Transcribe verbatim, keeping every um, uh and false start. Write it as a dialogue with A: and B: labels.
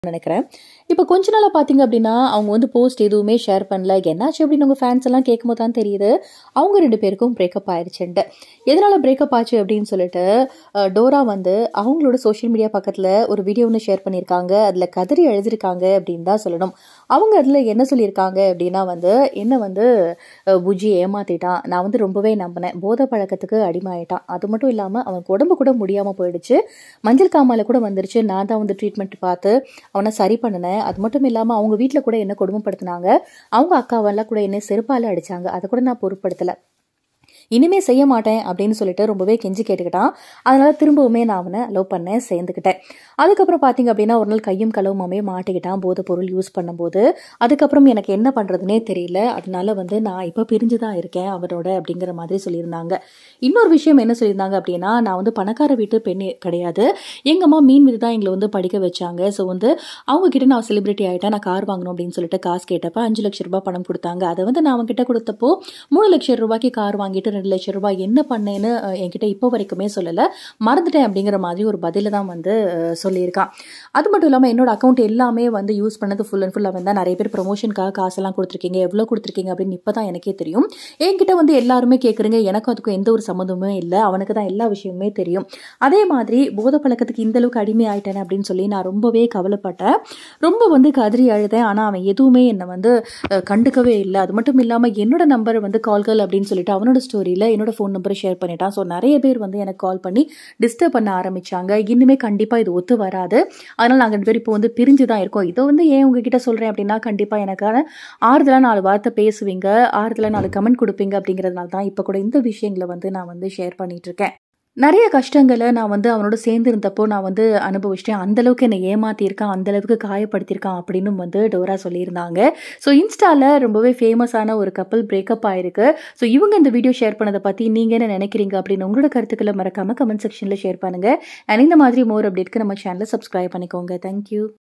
A: நினைக்கிறேன். இப்ப கொஞ்ச நாளா பார்த்தீங்க அப்படின்னா, அவங்க வந்து போஸ்ட் எதுவுமே ஷேர் பண்ணல. என்னாச்சு அப்படின்னு உங்க ஃபேன்ஸ் எல்லாம் கேட்கும்போது தான் தெரியுது, அவங்க ரெண்டு பேருக்கும் பிரேக்கப் ஆயிருச்சுன்ட்டு. எதனால பிரேக்கப் ஆச்சு அப்படின்னு சொல்லிட்டு, அ டோரா வந்து அவங்களோட சோஷியல் மீடியா பக்கத்துல ஒரு வீடியோ ஒண்ணு ஷேர் பண்ணியிருக்காங்க. அதுல கதறி எழுதியிருக்காங்க அப்படின்னு தான் சொல்லணும். அவங்க அதுல என்ன சொல்லியிருக்காங்க அப்படின்னா வந்து, என்ன வந்து அ புஜ்ஜி ஏமாத்திட்டான். நான் வந்து ரொம்பவே நம்பினேன். போதை பழக்கத்துக்கு அடிமையாயிட்டான். அது மட்டும் இல்லாம அவனுக்கு உடம்பு கூட முடியாம போயிடுச்சு. மஞ்சள் காமாலை கூட வந்துருச்சு. நான் தான் வந்து ட்ரீட்மெண்ட் பார்த்து அவனை சரி பண்ணினேன். அது மட்டும் இல்லாம அவங்க வீட்ல கூட என்ன கொடுமைப்படுத்தினாங்க. அவங்க அக்காவெல்லாம் கூட என்ன செருப்பால அடிச்சாங்க. அதை கூட நான் பொருட்படுத்தல. இனிமே செய்ய மாட்டேன் அப்படின்னு சொல்லிட்டு ரொம்பவே கெஞ்சி கேட்டுக்கிட்டான். அதனால திரும்பவுமே நான் அவனை லவ் பண்ணேன், சேர்ந்துக்கிட்டேன். அதுக்கப்புறம் பார்த்தீங்க அப்படின்னா ஒரு நாள் கையும் களவுமாவே மாட்டிக்கிட்டான் போதை பொருள் யூஸ் பண்ணும்போது. அதுக்கப்புறம் எனக்கு என்ன பண்றதுனே தெரியல. அதனால வந்து நான் இப்போ பிரிஞ்சு தான் இருக்கேன் அவரோட அப்படிங்கிற மாதிரி சொல்லியிருந்தாங்க. இன்னொரு விஷயம் என்ன சொல்லியிருந்தாங்க அப்படின்னா, நான் வந்து பணக்கார வீட்டு பெண் கிடையாது. எங்க அம்மா மீன் வித்து தான் எங்களை வந்து படிக்க வச்சாங்க. ஸோ வந்து அவங்க கிட்ட நான் செலிபிரிட்டி ஆயிட்டேன், நான் கார் வாங்கணும் அப்படின்னு சொல்லிட்டு காசு கேட்டப்ப அஞ்சு லட்சம் ரூபாய் பணம் கொடுத்தாங்க. அதை வந்து நான் அவங்க கிட்ட கொடுத்தப்போ மூணு லட்சம் ரூபாய்க்கு கார் வாங்கிட்டு ரெண்டு லட்சம் ரூபாய் என்ன பண்ணேன்னு அஹ், என்கிட்ட இப்போ வரைக்குமே சொல்லல. மறந்துட்டேன் அப்படிங்கிற மாதிரி ஒரு பதில தான் வந்து அஹ், சொல்லியிருக்கான். அது மட்டும் இல்லாமல் என்னோட அக்கௌண்ட் எல்லாமே வந்து யூஸ் பண்ணது ஃபுல் அண்ட் ஃபுல் அவன் தான். நிறைய பேர் ப்ரொமோஷனுக்காக காசெல்லாம் கொடுத்துருக்கீங்க, எவ்வளோ கொடுத்துருக்கீங்க அப்படின்னு இப்போ தான் எனக்கே தெரியும். என்கிட்ட வந்து எல்லாருமே கேட்குறீங்க, எனக்கும் அதுக்கும் எந்த ஒரு சம்மந்தமுமே இல்லை. அவனுக்கு தான் எல்லா விஷயமுமே தெரியும். அதே மாதிரி போதை பழக்கத்துக்கு இந்த அளவுக்கு அடிமை ஆயிட்டேன் அப்படின்னு சொல்லி நான் ரொம்பவே கவலைப்பட்டேன். ரொம்ப வந்து கதறி அழுதேன். ஆனால் அவன் எதுவுமே என்னை வந்து அஹ், கண்டுக்கவே இல்லை. அது மட்டும் இல்லாமல் என்னோட நம்பர் வந்து கால்கள் அப்படின்னு சொல்லிட்டு அவனோட ஸ்டோரியில் என்னோட ஃபோன் நம்பரை ஷேர் பண்ணிட்டான். ஸோ நிறைய பேர் வந்து எனக்கு கால் பண்ணி டிஸ்டர்ப் பண்ண ஆரம்பிச்சாங்க. இன்னுமே கண்டிப்பாக இது ஒத்து வராது. அதனால நாங்கள் ரெண்டு பேரும் இப்போ வந்து பிரிஞ்சு தான் இருக்கோம். இதை வந்து ஏன் உங்ககிட்ட சொல்கிறேன் அப்படின்னா, கண்டிப்பாக எனக்கான ஆறுதலாக நாலு வார்த்தை பேசுவீங்க, ஆறுதலாக நாலு கமெண்ட் கொடுப்பீங்க அப்படிங்கிறதுனால தான் இப்போ கூட இந்த விஷயங்களை வந்து நான் வந்து ஷேர் பண்ணிட்டு இருக்கேன். நிறைய கஷ்டங்களை நான் வந்து அவனோட சேர்ந்து இருந்தப்போ நான் வந்து அனுபவிச்சிட்டேன். அந்த அளவுக்கு என்னை ஏமாத்தியிருக்கான், அந்த அளவுக்கு காயப்படுத்தியிருக்கான் அப்படின்னு வந்து டோரா சொல்லியிருந்தாங்க. ஸோ இன்ஸ்டால ரொம்பவே ஃபேமஸான ஒரு கப்பல் பிரேக்கப் ஆயிருக்கு. ஸோ இவங்க இந்த வீடியோ ஷேர் பண்ணதை பற்றி நீங்கள் என்ன நினைக்கிறீங்க அப்படின்னு உங்களோட கருத்துக்களை மறக்காம கமெண்ட் செக்ஷனில் ஷேர் பண்ணுங்க. அண்ட் இந்த மாதிரி மோர் அப்டேட்க்கு நம்ம சேனலை சப்ஸ்கிரைப் பண்ணிக்கோங்க. தேங்க்யூ.